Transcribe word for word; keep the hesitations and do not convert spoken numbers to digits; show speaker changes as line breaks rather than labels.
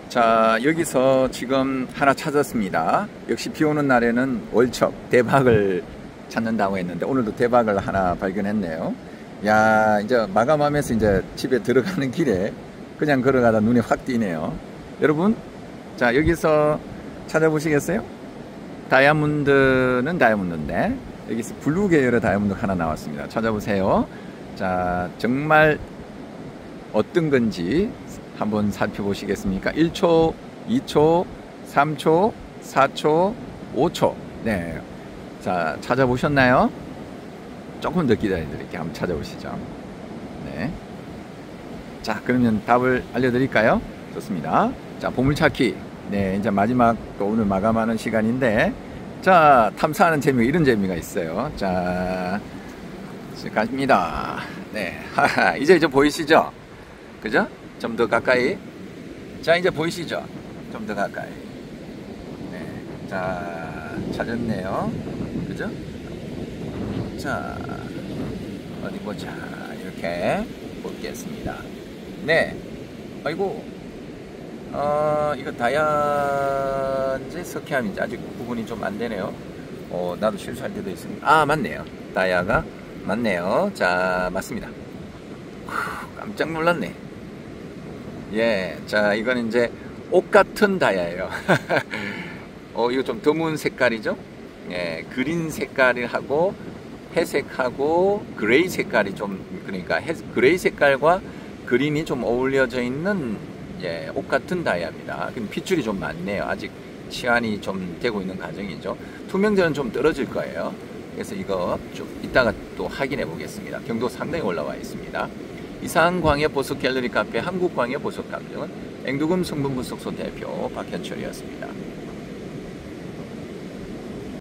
자, 여기서 지금 하나 찾았습니다. 역시 비 오는 날에는 월척 대박을 찾는다고 했는데 오늘도 대박을 하나 발견했네요. 야, 이제 마감하면서 이제 집에 들어가는 길에 그냥 걸어가다 눈에 확 띄네요. 여러분, 자, 여기서 찾아보시겠어요? 다이아몬드는 다이아몬드인데 여기서 블루 계열의 다이아몬드 하나 나왔습니다. 찾아보세요. 자, 정말 어떤 건지 한번 살펴보시겠습니까? 일 초, 이 초, 삼 초, 사 초, 오 초. 네. 자, 찾아보셨나요? 조금 더 기다려드릴게요. 한번 찾아보시죠. 네. 자, 그러면 답을 알려드릴까요? 좋습니다. 자, 보물찾기. 네, 이제 마지막 또 오늘 마감하는 시간인데, 자, 탐사하는 재미가 이런 재미가 있어요. 자, 갑니다. 네. 하하, 이제 이제 보이시죠? 그죠? 좀 더 가까이. 자, 이제 보이시죠? 좀 더 가까이. 네. 자, 찾았네요. 그죠? 자, 어디 보자. 이렇게 보겠습니다. 네. 아이고, 어, 이거 다이아인지 석회암인지 아직 구분이 좀 안 되네요. 어, 나도 실수할 때도 있습니다. 아, 맞네요. 다이아가 맞네요. 자, 맞습니다. 후, 깜짝 놀랐네. 예, 자, 이건 이제 옷 같은 다이아예요. 어, 이거 좀 드문 색깔이죠? 예, 그린 색깔하고 회색하고 그레이 색깔이 좀, 그러니까 해, 그레이 색깔과 그린이 좀 어울려져 있는, 예, 옷 같은 다이아입니다. 근데 핏줄이 좀 많네요. 아직 시안이 좀 되고 있는 과정이죠. 투명도는 좀 떨어질 거예요. 그래서 이거 좀 이따가 또 확인해 보겠습니다. 경도 상당히 올라와 있습니다. 이상 광해 보석 갤러리 카페 한국 광해 보석 감정은 앵두금 성분 분석소 대표 박현철이었습니다.